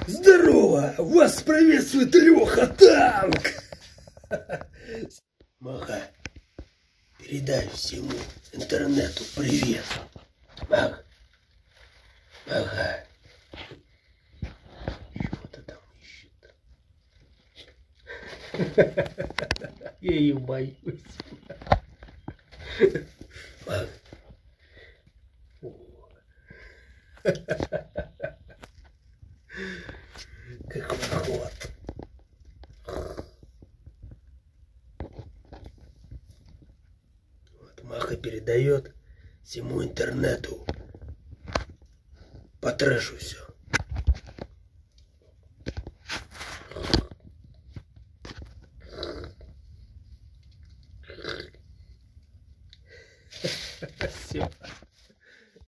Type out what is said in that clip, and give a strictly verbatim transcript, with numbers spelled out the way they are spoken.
Здорово! Вас приветствует Леха Танк! Маха, передай всему интернету привет. Мах, ага. Чего-то там ищет. Я ее боюсь. Мах. Какой ход. Вот Маха передает всему интернету. По трэшу все.